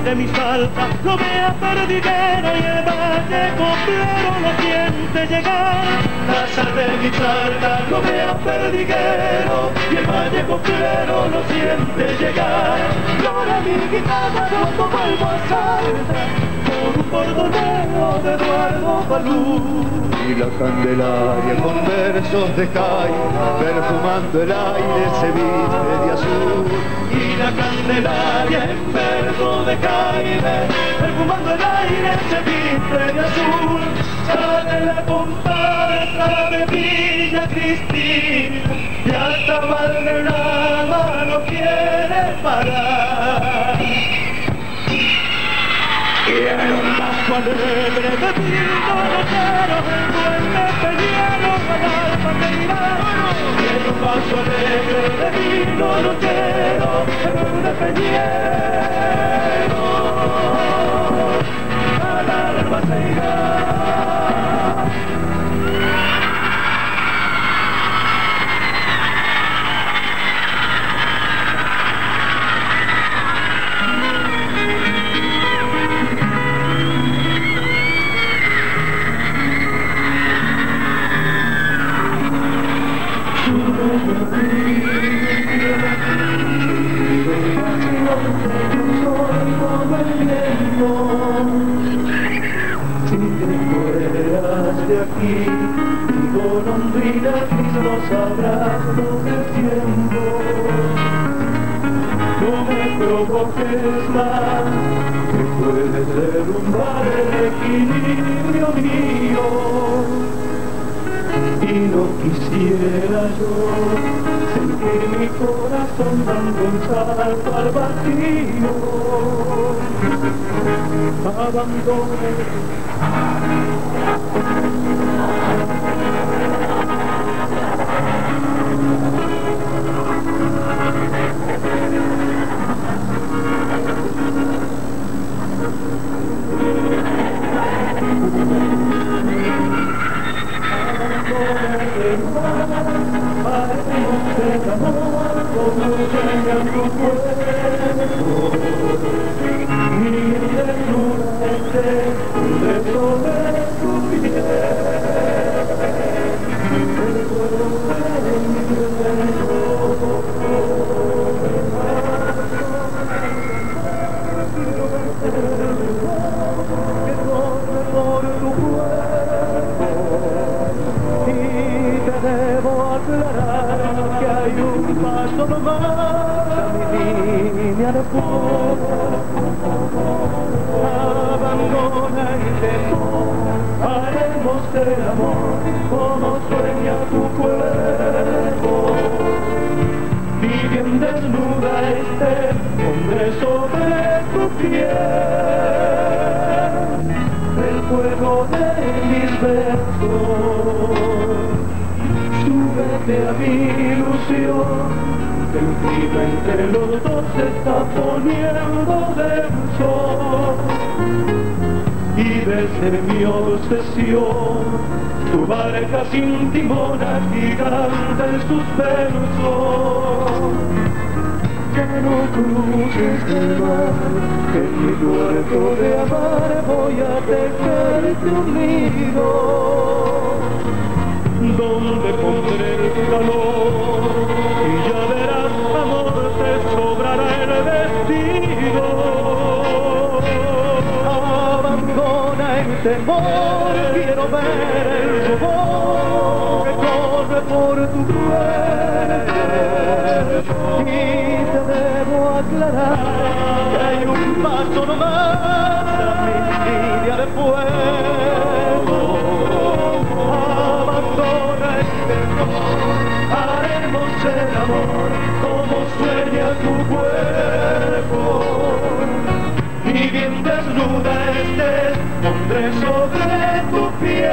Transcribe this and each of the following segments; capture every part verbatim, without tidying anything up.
de mi salta lo vea perdiguero y el valle coplero lo siente llegar. La sal de mi salta lo vea perdiguero y el valle coplero lo siente llegar. Llora mi guitarra cuando vuelvo a Salta por un bordoneo de Eduardo Falú. Y la Candelaria con versos de Jaime, perfumando el aire se viste de azul. Y la Candelaria en verso de Jaime, perfumando el aire se viste de azul. Sale la comparsa de Villa Cristina y hasta Valderrama no quiere parar. Quiero un paso alegre de vino rosero, el duende peñero al alma que irá. Quiero un paso alegre de vino rosero, el duende peñero al alma se irá. Si te fueras de aquí, mi golondrina gris los abrazos del tiempo, no me provoques más, que puedes derrumbar el equilibrio mío. Y no quisiera yo sentir mi corazón dando un salto al vacío. Abandone el mar, haremos el amor como sueña tu cuerpo. Mi desnuda esté un beso de tu piel, el fuego de mi beso. Que corre por tu cuerpo, y te debo aclarar que hay un paso nomás a mi línea de fuego. Abandona el temor, haremos el amor como sueña tu cuerpo. Y bien desnuda esté, pondré sobre tu piel el fuego de mis besos. Súbete a mi ilusión, el clima entre los dos se está poniendo denso. Y desde mi obsesión, tu barca sin timón agiganta el suspenso. Ya no cruces el mar, que en mi puerto de amar voy a tejerte un nido, donde pondré el calor, y ya verás, amor, te sobrará el vestido. Abandona el temor, quiero ver el rubor que corre por tu cuerpo, y te debo aclarar que hay un paso nomás a mi línea de fuego. Abandona el temor, haremos el amor como sueña tu cuerpo. Y bien desnuda estés, pondré sobre tu piel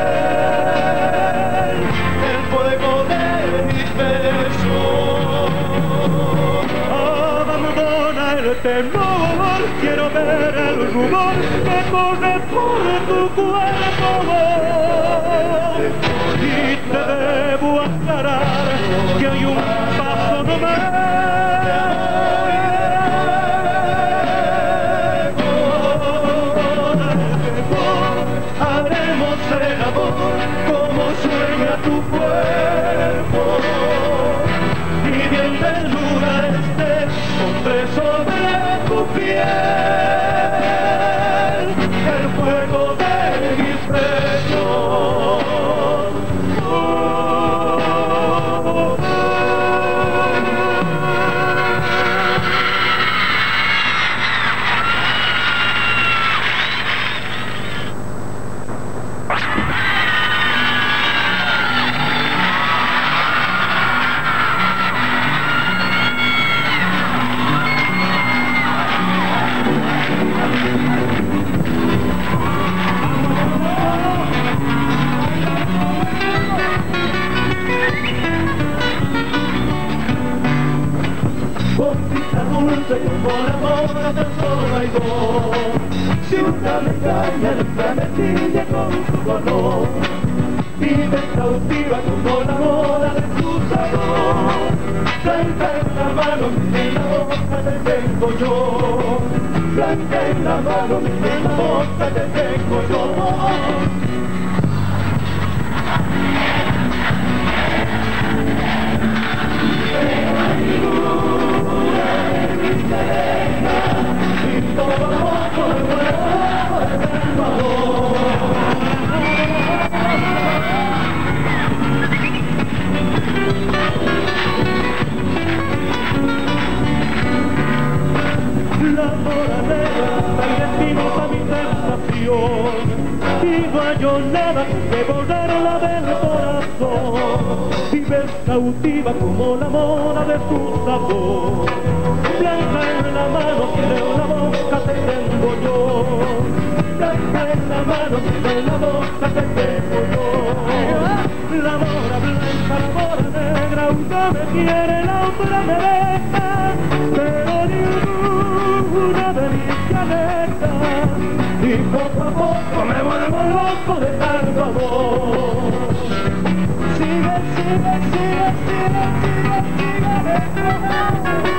el fuego de mis besos. Abandona el temor, quiero ver el rubor que corre por tu cuerpo. Y te debo aclarar que hay un paso nomás Bombita dulce como la mora del sol hay dos. Si una me engaña, otra me tiñe con su color. Vive cautiva como la moda de su sabor. Blanca en la mano, en la boca te tengo yo. Blanca en la mano, en la boca te tengo yo. La mora negra, tan destino para mi tentación, y no hay nada que borrarla del corazón. Vives cautiva como la mora de tu sabor. Blanca en la mano, en la boca te tengo yo. Blanca en la mano, en la boca te tengo yo. La mora blanca, la mora negra, una me quiere, la otra me deja, pero ninguna de mis canetas. Y poco a poco me vuelvo loco de tanto amor. Sigue, sigue, sigue, sigue, sigue, sigue.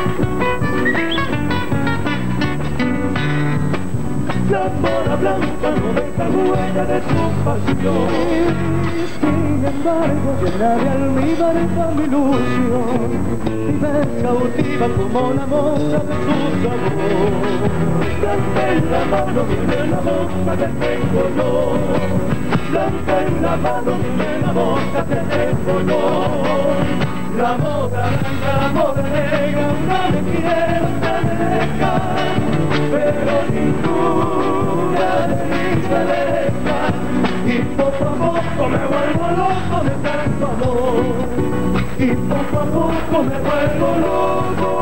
La mora blanca no deja huella de su pasión. Sin embargo, llena de almíbar esta mi ilusión. Y me cautiva como la mora de su sabor. Blanca en la mano, en la boca te tengo yo. Blanca en la mano, en la boca te tengo yo. La mora blanca, la mora negra, una me quiere, otra me deja, pero ninguna de mis me deja. Y poco a poco me vuelvo loco de tanto amor. Y poco a poco me vuelvo loco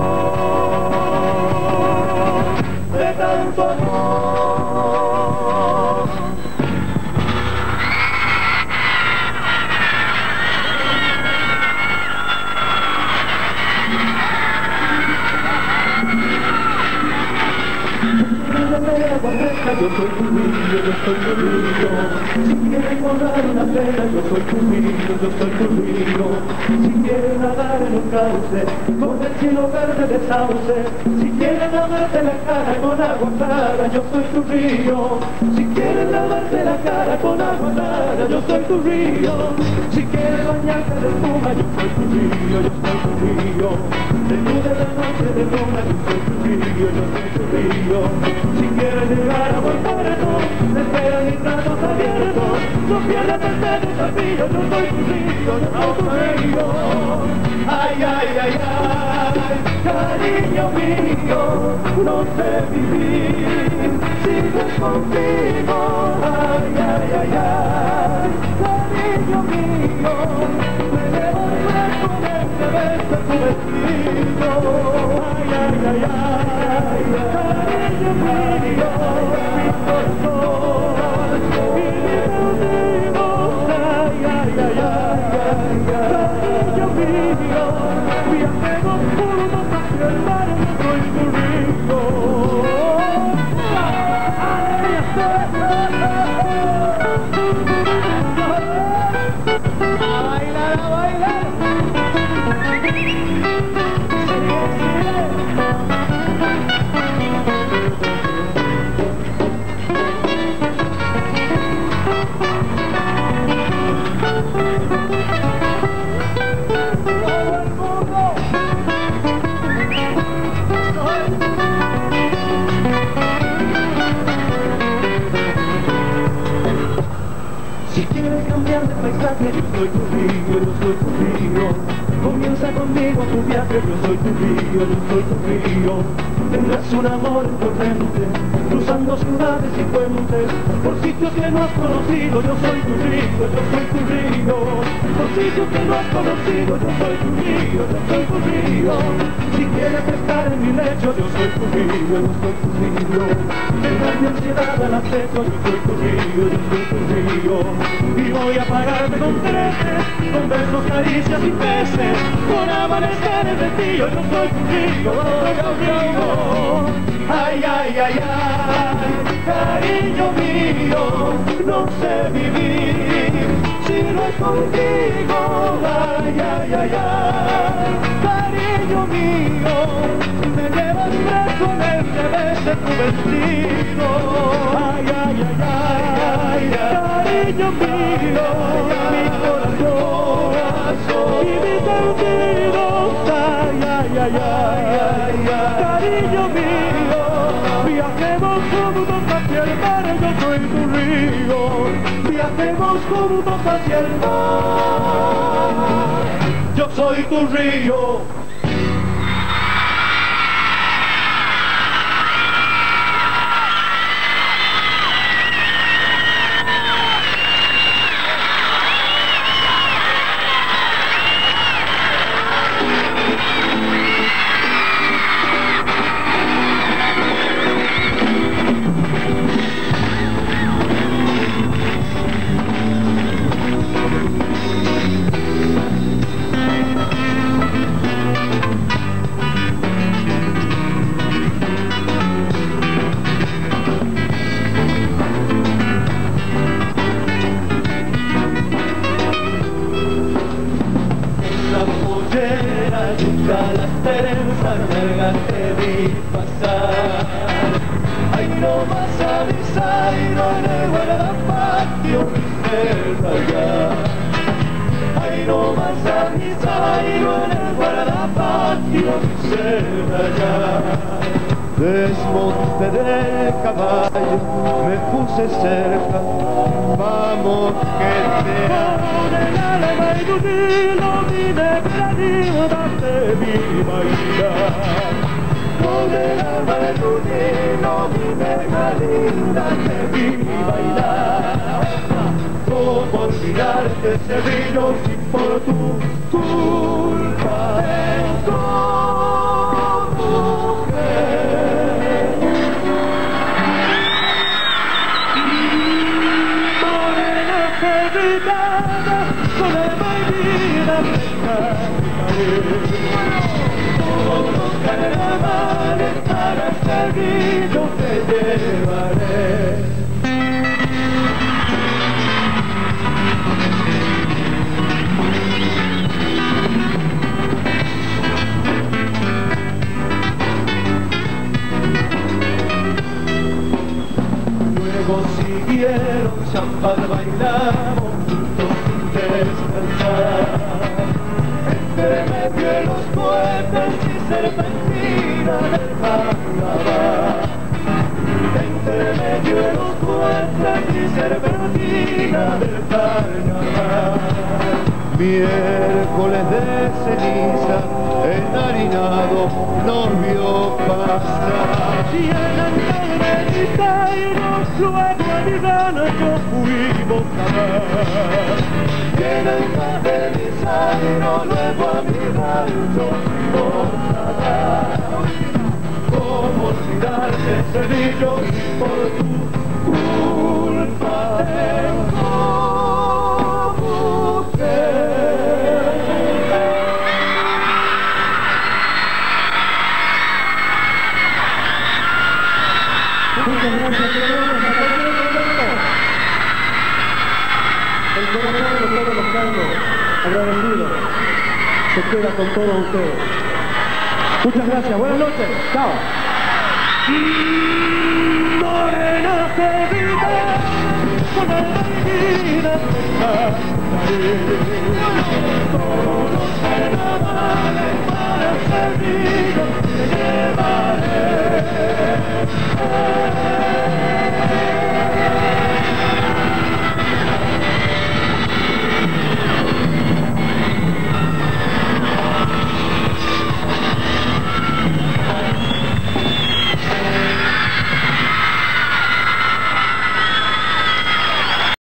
de tanto amor. Yo soy tu río, yo soy tu río. Si quieres borrar una pena, yo soy tu río, yo soy tu río. Si quieres nadar en un cauce, con el cielo verde de sauce. Si quieres lavarte la cara con agua clara, yo soy tu río. Si quieres lavarte la cara con agua clara, yo soy tu río. Si quieres bañarte de espuma, yo soy tu río, yo soy tu río. De luz de la noche de luna, yo soy tu río, yo soy tu río. Si quieres llegar a buen puerto, te esperan mis brazos abiertos. No pierdas el desafío, yo soy tu río, yo soy tu río. Ay, ay, ay, ay, cariño mío, no sé vivir si no es contigo. Ay, ay, ay, ay, cariño mío, me devolveré con este beso tu vestido. Ay, ay, ay, ay, cariño mío, mi corazón y mis amigos. Ay, ay, ay, ay, cariño mío, mi apego puro hacia el mar, yo soy tu río. A bailar, a bailar. Si quieres cambiar de paisaje, yo soy tu río, yo soy tu río. Comienza conmigo tu viaje, yo soy tu río, yo soy tu río. Tendrás un amor potente, cruzando ciudades y puentes, por sitios que no has conocido, yo soy tu río, yo soy tu río. Por sitios que no has conocido, yo soy tu río, yo soy tu río. Si quieres estar en mi lecho, yo soy tu río, yo soy tu río. Tendrás mi ansiedad al acecho, yo soy tu río, yo soy tu río. Y voy a pagarte con creces, con besos, caricias y peces, con amaneceres de ti, yo no soy tu río, yo soy tu río. Ay, ay, ay, ay, cariño mío, no sé vivir si no es contigo. Ay, ay, ay, ay, cariño mío, me llevas preso en el revés de tu vestido. Ay, ay, ay, ay, cariño mío, mi corazón y mis sentidos. Ay, ay, ay, ay, cariño mío, viajemos juntos hacia el mar, yo soy tu río. Viajemos juntos hacia el mar, yo soy tu río. Junto a las trenzas largas te vi pasar. Ay, no más avisar y no en el guardapatio cerca ya. Ay, no más avisar y no en el guardapatio cerca ya. Desmonté del caballo, me puse cerca, vamos que te amo. Con el alma y tu hilo, mi negra linda, te vi bailar. Con el alma y tu hilo, mi negra linda, te vi bailar. ¿Cómo olvidarte ese brillo si por tu culpa tengo? Con alma y vida te cantaré. Todos los carnavales para este brillo te llevaré. Luego siguieron champán, bailamos juntos sin descansar. Entre medio de los puentes y serpentina del carnaval. Entre medio de los puentes y serpentina del carnaval. Miércoles de ceniza, enharinado nos vio pasar. Y en el meditairo, luego a mi gana yo fuimos a dar. Y en el meditairo, luego a mi rancho fuimos a dar. ¿Cómo olvidarte ese brillo si por tu culpa tengo? Muchas gracias, el corazón de todos los cantos, agradecido, se queda con todos ustedes. Muchas gracias, buenas noches, chao. Morena querida, con alma y vida te cantaré.